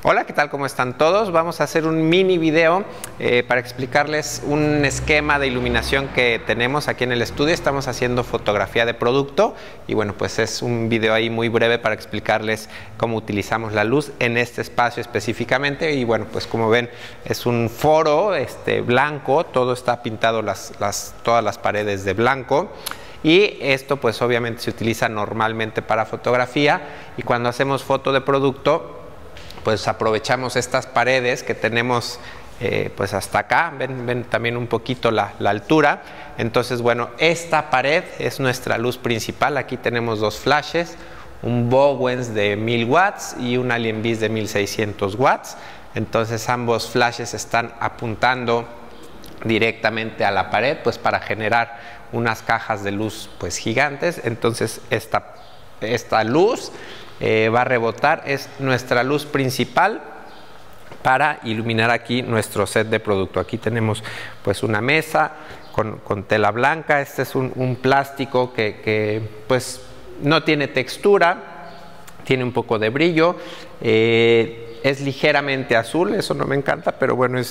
Hola, ¿qué tal? ¿Cómo están todos? Vamos a hacer un mini video para explicarles un esquema de iluminación que tenemos aquí en el estudio. Estamos haciendo fotografía de producto y bueno, pues es un video ahí muy breve para explicarles cómo utilizamos la luz en este espacio específicamente. Y bueno, pues como ven, es un foro blanco, todo está pintado, todas las paredes de blanco. Y esto pues obviamente se utiliza normalmente para fotografía, y cuando hacemos foto de producto pues aprovechamos estas paredes que tenemos pues hasta acá, ven también un poquito la altura. Entonces bueno, esta pared es nuestra luz principal. Aquí tenemos dos flashes, un Bowens de 1000 watts y un Alien Beast de 1600 watts. Entonces ambos flashes están apuntando directamente a la pared pues para generar unas cajas de luz pues gigantes. Entonces esta luz va a rebotar, es nuestra luz principal para iluminar aquí nuestro set de producto. Aquí tenemos pues una mesa con tela blanca. Este es un plástico que pues no tiene textura, tiene un poco de brillo, es ligeramente azul, eso no me encanta, pero bueno,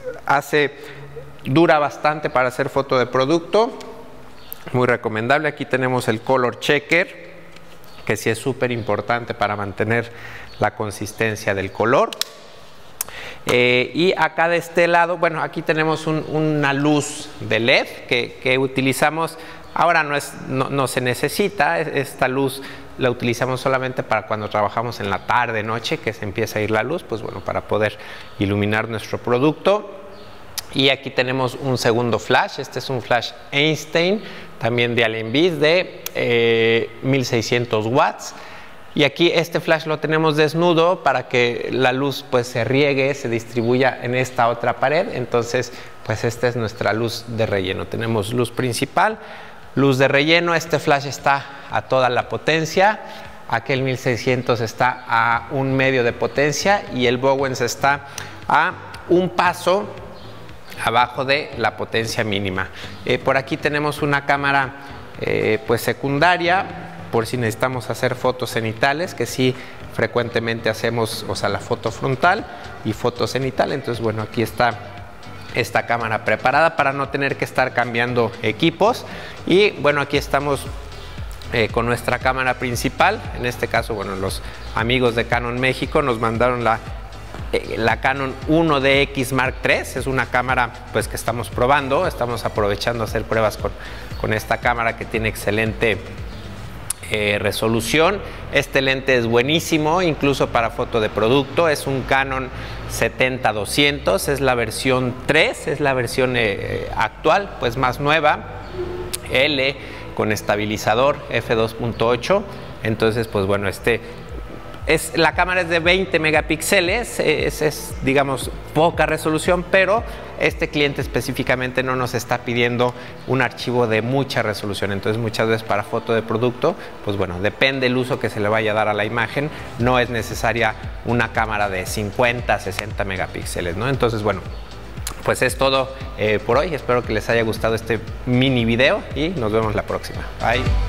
dura bastante para hacer foto de producto, muy recomendable. Aquí tenemos el color checker, que sí es súper importante para mantener la consistencia del color. Y acá de este lado, bueno, aquí tenemos una luz de LED que utilizamos. Ahora no se necesita, esta luz la utilizamos solamente para cuando trabajamos en la tarde, noche, que se empieza a ir la luz, pues bueno, para poder iluminar nuestro producto. Y aquí tenemos un segundo flash, este es un flash Einstein, también de Alien Beast de 1600 watts. Y aquí este flash lo tenemos desnudo para que la luz pues se riegue, se distribuya en esta otra pared. Entonces pues esta es nuestra luz de relleno. Tenemos luz principal, luz de relleno. Este flash está a toda la potencia, aquel 1600 está a 1/2 de potencia y el Bowens está a un paso abajo de la potencia mínima. Por aquí tenemos una cámara pues secundaria, por si necesitamos hacer fotos cenitales, que sí frecuentemente hacemos, o sea, la foto frontal y foto cenital. Entonces bueno, aquí está esta cámara preparada para no tener que estar cambiando equipos. Y bueno, aquí estamos con nuestra cámara principal. En este caso, bueno, los amigos de Canon México nos mandaron la Canon 1DX Mark III. Es una cámara pues que estamos probando, estamos aprovechando a hacer pruebas con esta cámara que tiene excelente resolución. Este lente es buenísimo incluso para foto de producto. Es un Canon 70-200, es la versión 3, es la versión actual, pues más nueva, L con estabilizador f2.8. entonces pues bueno, la cámara es de 20 megapíxeles, es digamos poca resolución, pero este cliente específicamente no nos está pidiendo un archivo de mucha resolución. Entonces muchas veces para foto de producto, pues bueno, depende el uso que se le vaya a dar a la imagen, no es necesaria una cámara de 50, 60 megapíxeles, ¿no? Entonces bueno, pues es todo por hoy. Espero que les haya gustado este mini video y nos vemos la próxima. Bye.